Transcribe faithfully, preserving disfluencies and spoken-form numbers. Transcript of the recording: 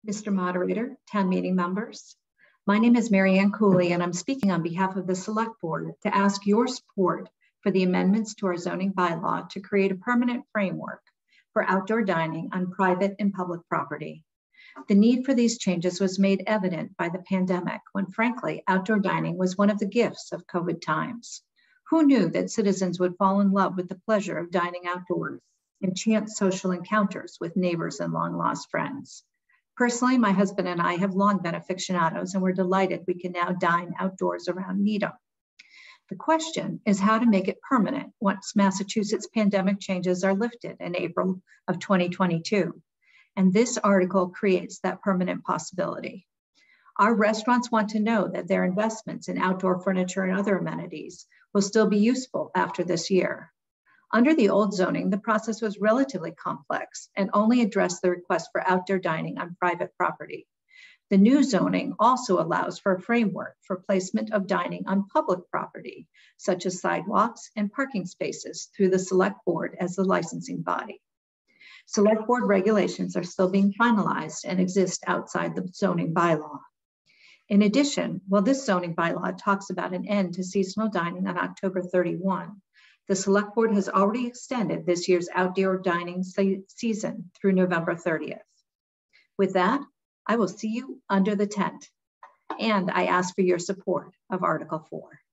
Mister Moderator, town meeting members. My name is Mary Ann Cooley, and I'm speaking on behalf of the Select Board to ask your support for the amendments to our zoning bylaw to create a permanent framework for outdoor dining on private and public property. The need for these changes was made evident by the pandemic when, frankly, outdoor dining was one of the gifts of COVID times. Who knew that citizens would fall in love with the pleasure of dining outdoors and chance social encounters with neighbors and long-lost friends? Personally, my husband and I have long been aficionados, and we're delighted we can now dine outdoors around Needham. The question is how to make it permanent once Massachusetts pandemic changes are lifted in April of twenty twenty-two. And this article creates that permanent possibility. Our restaurants want to know that their investments in outdoor furniture and other amenities will still be useful after this year. Under the old zoning, the process was relatively complex and only addressed the request for outdoor dining on private property. The new zoning also allows for a framework for placement of dining on public property, such as sidewalks and parking spaces, through the Select Board as the licensing body. Select Board regulations are still being finalized and exist outside the zoning bylaw. In addition, while this zoning bylaw talks about an end to seasonal dining on October thirty-first, the Select Board has already extended this year's outdoor dining se season through November thirtieth. With that, I will see you under the tent, and I ask for your support of Article four.